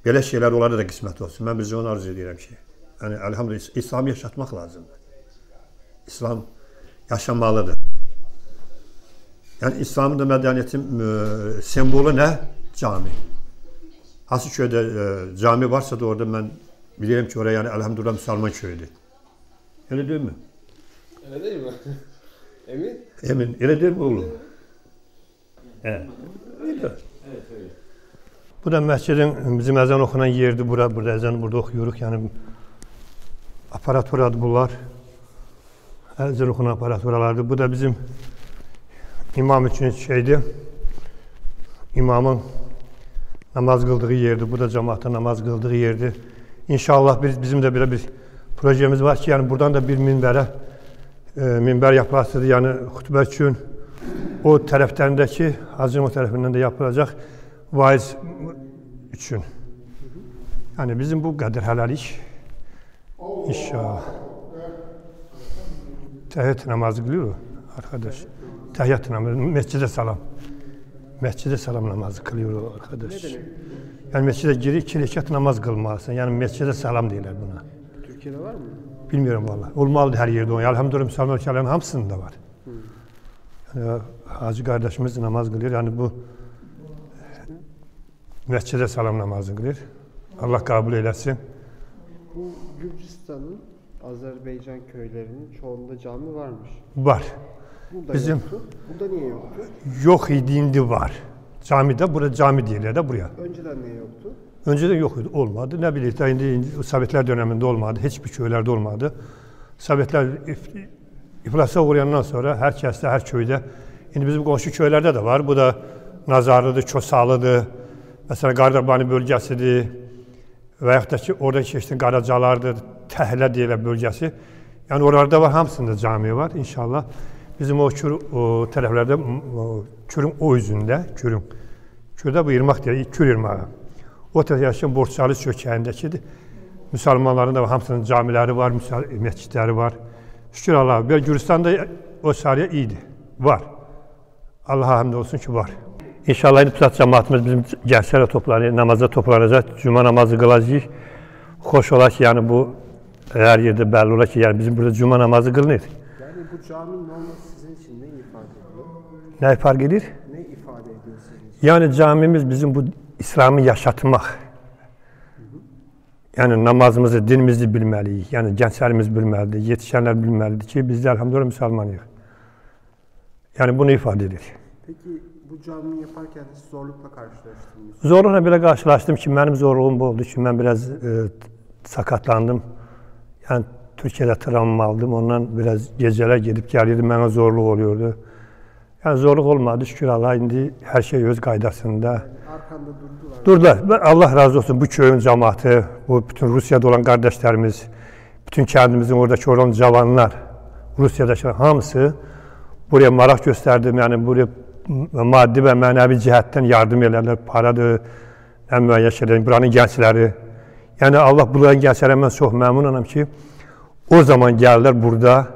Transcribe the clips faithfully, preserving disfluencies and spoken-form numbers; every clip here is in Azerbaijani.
Belə şeylər onlara da qismət olsun. Mən bizə onu arzu edirəm ki, yəni elhamdülillah İslamı yaşatmaq lazımdır. İslam yaşamalıdır. Yəni İslamın da mədəniyyətin e, simvolu nə? Cami. Hansı köydə e, cami varsa da orada mən bilirəm ki, oraya yəni elhamdülillah müsəlman köyüdür. Elə deyil mi? Elə deyil mi? Emin? Emin. Elə deyil mi oğlum? Evet. Öyle. Evet, öyle. Bu da məscidin bizim ezan okunan yerdir. Burada, burada ezan burada okuyuruq. Yani aparaturadır bunlar. Ezan okunan aparaturalardır. Bu da bizim imam için şeydi. İmamın namaz kıldığı yerdir. Bu da cemaatin namaz kıldığı yerdir. İnşallah biz, bizim de böyle bir projemiz var ki yani buradan da bir minbere e, minber yapılasıdır. Yani hutbe için o tərəflərindəki, Hacı o tərəfindən də yapılacaq vaiz üçün. Yəni bizim bu qədər hələlik inşallah. Təhiyyət namazı qılıyor arkadaş. Təhiyyət namazı, məscidə salam. Məscidə salam namazı qılıyor arkadaş. Yəni məscidə girib iki rəkat namaz qılmalısan. Yəni məscidə salam deyirlər buna. Türkiye'de var mı? Bilmiyorum vallahi. Olmalıdır hər yerdə o. Elhamdülillah Müslüman ölkələrin hamısında var. Yani, Hacı kardeşimiz namaz kılıyor. Yani bu mescide salam namazı kılıyor. Allah kabul eylesin. Bu Gürcistan'ın Azerbaycan köylerinin çoğunda cami varmış. Var. Burada Bizim yoktu. Burada niye yoktu? Yok idi, indi var. Camide, burada cami diyorlar da buraya. Önceden niye yoktu? Önceden yoktu, olmadı. Ne bileyim, indi, indi Sovyetler döneminde olmadı. Hiçbir köylerde olmadı. Sovyetler iflasa uğrayandan sonra herkeste, her köyde. Şimdi bizim komşu köylerde de var. Bu da Nazarlı'dır, Çosalı'dır. Mesela Gardabani bölgesidir. Veyahut da ki oradaki işte Qaracalardır, Təhlə deyilən bölgesi. Yani oralarda var, hamısında cami var inşallah. Bizim o, kür, o taraflarda, o, Kürün o yüzündə, Kürün. Kürdə bu irmaq deyil, Kür irmağı. O tarafda Borçalı çökəyindəkidir. Müslümanların da hamısının camiləri var, məscidləri var. Şükür Allah'a. Bir Gürcistan'da o sariye iyiydi. Var. Allah'a hamd olsun ki var. İnşallah İntifat cemaatimiz bizim gençlerle toplanıyor, namaza toplanacak, cuma namazı kılacağız. Hoş ola ki yani bu her yerde belli ola ki yani bizim burada cuma namazı kılınır. Yani bu caminin olması sizin için ne ifade ediyor? Ne fark ediyor? Ne ifade ediyor sizin için? Yani camimiz bizim bu İslam'ı yaşatmak. Yani namazımızı, dinimizi bilmeliyiz. Yani gençlerimiz bilmelidir, yetişenler bilmelidir ki biz de elhamdülillah Müslümanıyız. Yani bunu ifade ediyor. Peki bu camiyi yaparken hiç zorlukla karşılaştınız? Zorlukla bile karşılaştım ki benim zorluğum bu oldu ki ben biraz e, sakatlandım. Yani Türkiye'de travma aldım. Ondan biraz geceler gidip geliyordum. Bana zorluk oluyordu. Yani zorluk olmadı. Şükür Allah'a indi her şey öz qaydasında. Arkanda durdular. Durdular. Allah razı olsun bu köyün cemaati, bu bütün Rusya'da olan kardeşlerimiz, bütün kendimizin oradaki olan cavanlar, Rusya'daki hamısı buraya maraq gösterdim. Yani buraya maddi və mənəvi cəhətdən yardım elərlər, paradır, ən müəyyən şeylər, buranın gəncləri. Yəni Allah buranın gənclərə mən çox məmnunam ki, o zaman gəlirlər burada,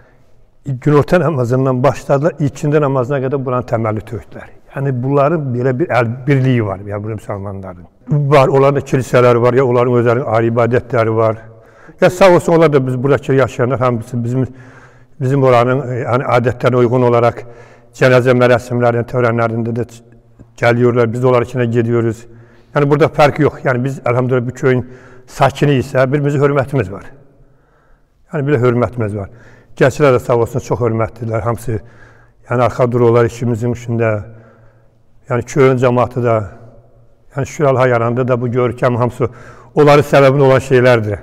günorta namazından başladılar, ikindi namazına qədər buranın təməlli tökdülər. Yəni bunların belə bir əl birliyi var, yəni bu müsəlmanların. Var, onların da kilisələri var, ya onların özlərinin ayrı ibadətləri var. Ya sağ olsun, onlar da biz buradakı yaşayanlar, hamısı bizim bizim oranın yəni, adətlərine uyğun olarak cənazə mərasimlərinin, törənlərində də gəliyorlar, biz onlar içine gidiyoruz. Yani burada fark yok. Yani biz elhamdülillah bu köyün sakini ise birbirimize hürmetimiz var. Yani bile hürmetimiz var. Gençler de sağ olsun çok hürmetliler. Hamısı yani arka duruyorlar işimizin içinde. Yani köyün cemaati da yani şükür Allah'a yanında da bu görkem hamısı onların sebebinde olan şeylerdir.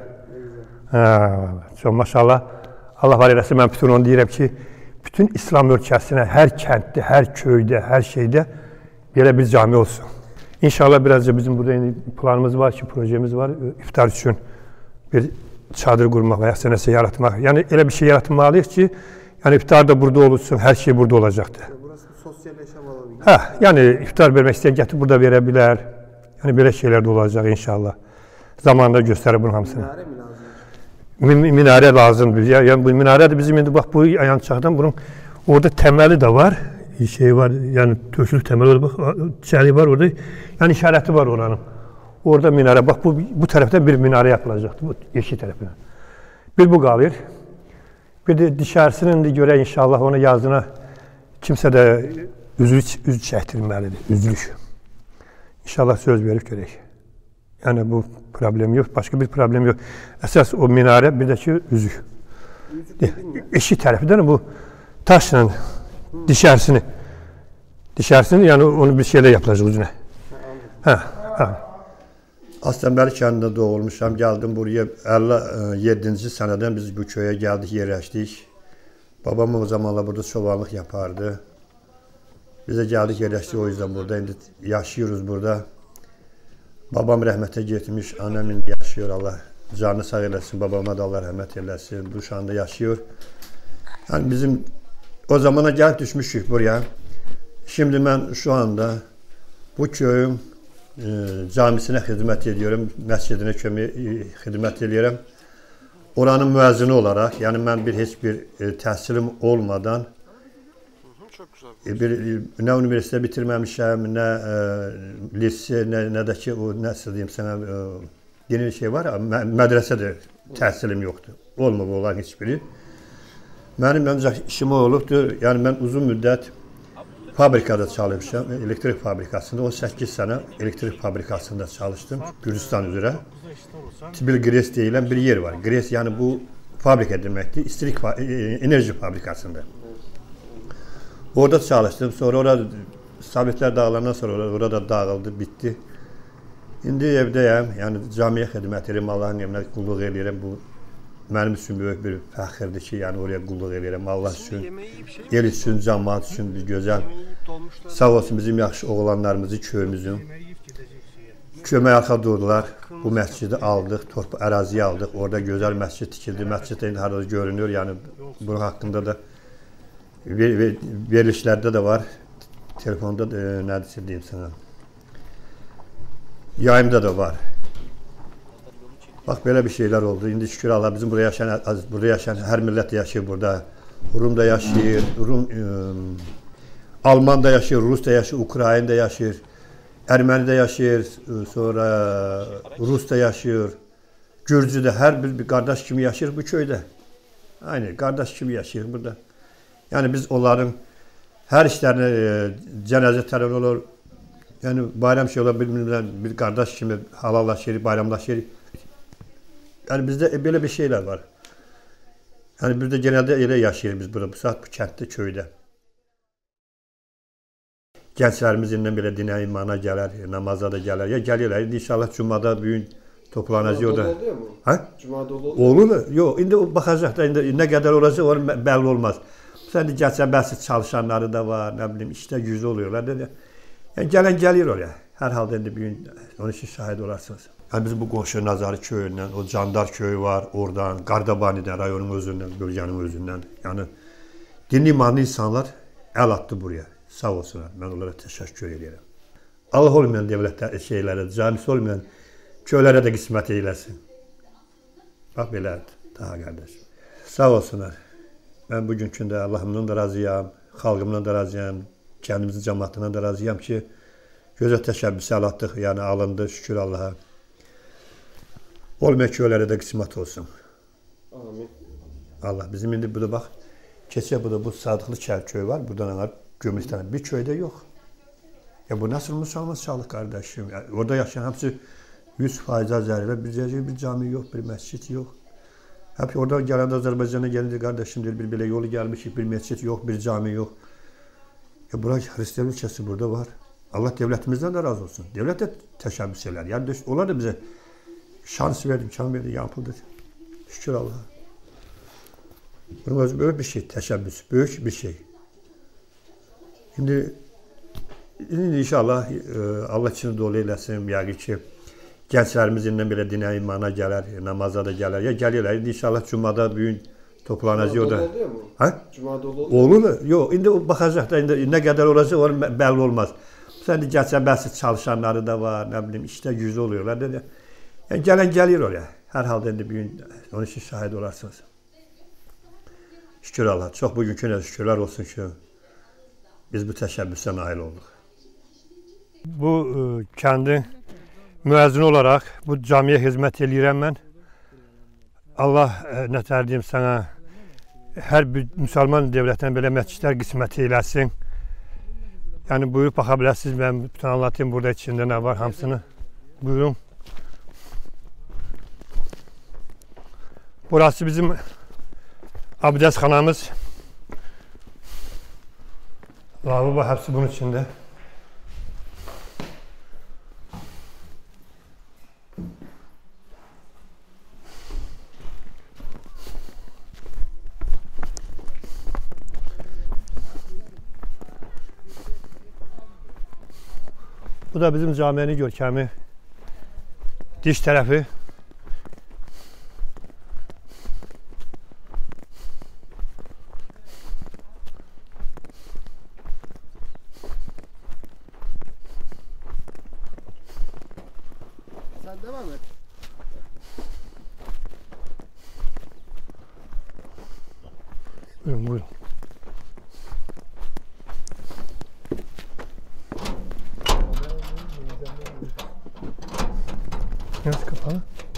Ha, çok maşallah. Allah var eylesin, ben bütün onu deyirəm ki, bütün İslam ölkəsinə, hər kənddə, hər köydə, hər şeydə belə bir cami olsun. İnşallah birazca bizim burada planımız var ki, projemiz var, iftar üçün bir çadır qurmaq və ya nəsə yaratmaq. Yəni elə bir şey yaratmalıyıq ki, yəni iftar da burada olsun, hər şey burada olacaqdır. Burası sosyal yaşam alanı. Hə, yəni iftar vermək istəyən gətirib burada verə bilər. Yəni belə şeylər də olacaq inşallah. Zamanında göstərib bunun hamısını. Minare mi lazım? Minare lazımdır. Yani bu minare de bizim indi bak bu yançaqdan bunun orada temeli de var. Şey var yani tökülük temeli var. Bak içeri var orada. Yani işareti var oranın. Orada minare, bak bu, bu taraftan bir minare yapılacaktı, bu yeşil tarafına. Bir bu kalır. Bir de dışarısının da göre inşallah onu yazdığına kimse de üzülü, üzü çektirmelidir, üzülüş. İnşallah söz verip görək. Yani bu problem yok, başka bir problem yok. Esas o minare, bir de ki üzük. Eşi tarafından bu taşla dışarısını, dışarısını yani onu bir şeyle yapılacak üzerine. Ha, ha. Aslenberi kəndində doğulmuşam, geldim buraya elli yeddinci seneden biz bu köye geldik, yerleştik. Babam o zamanlar burada çobanlık yapardı. Biz de geldik, yerleştik o yüzden burada, indi yaşıyoruz burada. Babam rəhmətə getmiş, annem indi yaşıyor, Allah canını sağ eləsin, babama da Allah rəhmət eləsin, bu şu anda yaşıyor. Yani bizim o zamana gelip düşmüşük buraya. Şimdi ben şu anda bu köyün e, camisine hizmet ediyorum, mescidine kömür e, hizmet ediyorum. Oranın müezzini olarak, yani ben bir hiçbir e, təhsilim olmadan Çok güzel. bir, ne üniversite bitirmemişim, ne e, lise, ne, ne de ki o nasıl diyeyim sana e, yeni şey var ya, medresede təhsilim yoktu. Olmadı olan hiçbiri. Benim ancak işim o olubdu. Yani ben uzun müddet fabrikada çalışmışım, elektrik fabrikasında. on sekiz sene elektrik fabrikasında çalıştım, Gürcistan üzere. Tibil Gres deyilen bir yer var. Gres yani bu fabrika demekti, İstilik fa enerji fabrikasında. Orada çalıştım. Sonra orada Sabitler Dağlarından sonra orada dağıldı, bitti. Şimdi evdeyim. Yani camiye hizmet ederim, Allah'ın emrine kulluk ederim. Bu benim için büyük bir fəxirdir ki, yani oraya kulluk ederim. Allah için, el için, cemaat için bir güzel. Sağ olsun bizim yaxşı oğlanlarımızı, köyümüzün. Kömək arxa durdular. Bu məscidi aldıq, torpa əraziyi aldıq. Orada gözəl məscid tikildi. Məscid indi harada görünür. Yani bunun hakkında da ver, ver, verilişlerde de var. Telefonda da e, neredeyse diyeyim sana. Yayımda da var. Bak böyle bir şeyler oldu. Şimdi şükür Allah bizim buraya yaşayan, burada yaşayan her millet yaşıyor burada. Rum'da yaşıyor, Rum, e, Alman'da yaşıyor, Rus'ta yaşıyor, Ukrayna'da yaşıyor, Ermeni'de yaşıyor, sonra Rus'ta yaşıyor, Gürcü'de her bir, bir kardeş kimi yaşıyor bu köyde. Aynı kardeş kimi yaşıyor burada. Yani biz onların her işlerine e, cenaze töreni olur, yani bayram şey olur, birbirinden bir kardeş kimi halallaşır, bayramlaşır. Yani bizde böyle bir şeyler var. Yani biz de genelde öyle yaşıyoruz biz burada, bu saat bu kentte, köyde. Gençlerimizin bile dine imana gelir, namaza da gelir. Ya geliyorlar. İnşallah Cuma'da büyük toplanacak da. Oluyor mu? Ha? Cuma'da oluyor mu? Olur mu? Yok. Şimdi o bakacak da indi, ne kadar olacak onun belli olmaz. Sen de gerçekten basit çalışanları da var. Ne bileyim işte yüzü oluyorlar dedi. Yani gelen geliyor oraya. Herhalde indi büyük onun için şahit olarsınız. Yani bizim bu Qoşu Nazarı köyünden, o Candar köyü var oradan, Qardabani'den, rayonun özünden, bölgenin özünden. Yani dinli imanlı insanlar el attı buraya. Sağ olsunlar. Ben onlara teşekkür ederim. Allah olmayan devletler şeylere, camisi olmayan köylere de kısmet eylesin. Bak böyle daha kardeş. Sağ olsunlar. Ben bugünkünde Allah'ımdan da razıyam, halkımdan da razıyam, kendimizin cemaatinden de razıyam ki göze teşebbüsü el attık, yani alındı şükür Allah'a. Olmayan köylere de kısmet olsun. Amin. Allah bizim indi burada bak, keçe burada bu Sadıklı köyü var, buradan anar. Gömülistan bir köyde yok. Ya bu nasıl Müslüman sağlık kardeşim? Yani orada yaşayan hepsi yüz faiz azeriler. Bir, bir cami yok, bir mescit yok. Hep orada gelen Azerbaycan'a geldi kardeşim der, bir bile yolu gelmiş, bir mescit yok, bir cami yok. Ya burası Hristiyan ülkesi burada var. Allah devletimizden de razı olsun. Devlet de teşebbüs eder. Yani onlar da bize şans verdi, imkan verdi, yapıldı. Şükür Allah'a. Bunun böyle bir şey, teşebbüs, büyük bir şey. Şimdi, şimdi inşallah Allah için dolu eylesin, yani ki gençlerimizin bile dine imana gelir, namaza da gelir. Ya geliyorlar, inşallah Cuma'da büyük toplanacak Cuma'da orada. oluyor mu? Ha? Cuma'da oluyor Olur mu? Yok, şimdi bakacak da indi, ne kadar olacak onun belli olmaz. Sen de gerçekten basit çalışanları da var, ne bileyim işte yüzde oluyorlar dedi. Yani gelen geliyor oraya. Herhalde indi büyük, onun için şahit olarsınız. Şükür Allah, çok bugünküne şükürler olsun ki biz bu teşebbüse nail olduk. Bu kendi müəzzin olaraq bu camiyə xidmət eləyirəm mən. Allah e, nətər deyim sənə, hər bir müsəlman dövlətdən belə məscidlər qismət eləsin. Yəni buyurub baxa bilərsiniz, mən bütün anlatayım burada içində nə var hamısını. Buyurun. Burası bizim abdestxanamız. Lavabo hepsi bunun içinde. Bu da bizim caminin görkəmi. Diş tərəfi. Sen devam et. Buyurun, buyurun. Nasıl kapalı?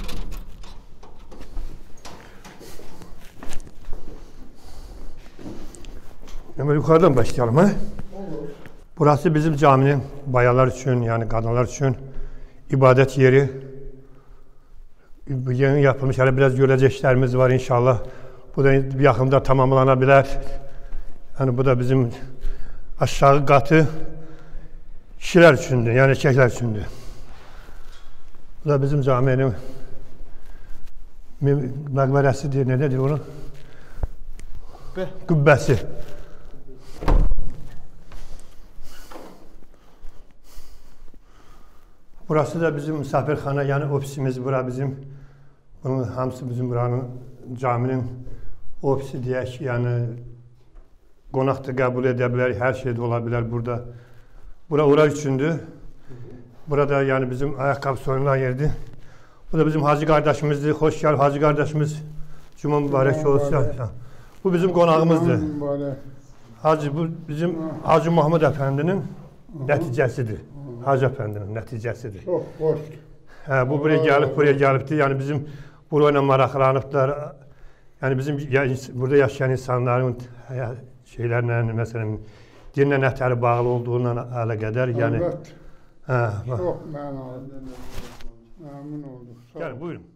Hemen yukarıdan başlayalım ha. Burası bizim caminin bayanlar için, yani kadınlar için ibadet yeri. Yeni yapılmış, yani biraz göreceklerimiz var inşallah. Bu da yakında tamamlanabilir. Yani bu da bizim aşağı katı kişiler içindi, yani erkekler içindi. Bu da bizim caminin məqbərəsi deyir, ne nedir onu? Kubbe. Kubbəsi. Burası da bizim misafirxana, yani ofisimiz bura bizim. Bunun hamısı bizim buranın caminin ofisi deyək, yani qonaq da qəbul edə bilər, hər şey də ola bilər burada. Bura ora üçündür. Burada yani bizim ayakkabı soyunan yerdi. Bu da bizim hacı kardeşimizdi. Hoş gel hacı kardeşimiz. Cuma mübarek olsun. Bu bizim konağımızdı. Hacı bu bizim Hacı Mahmud Efendi'nin neticesidir. Hacı Efendi'nin neticesidir. Çok hoş. He, bu buraya gelip buraya gelipti. Yani bizim burayla maraklanıplar. Yani bizim burada yaşayan insanların şeylerle mesela dinle nətəri bağlı olduğundan əlaqədar. Yani Evet. ha, Çok mənalı. Məmnun olduk. Sağ Gel olun. buyurun.